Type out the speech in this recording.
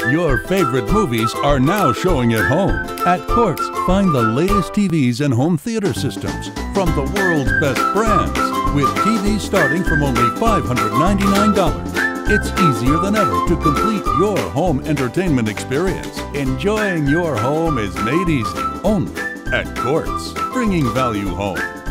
Your favorite movies are now showing at home. At Quartz, find the latest TVs and home theater systems from the world's best brands, with TVs starting from only $599. It's easier than ever to complete your home entertainment experience. Enjoying your home is made easy only at Quartz, bringing value home.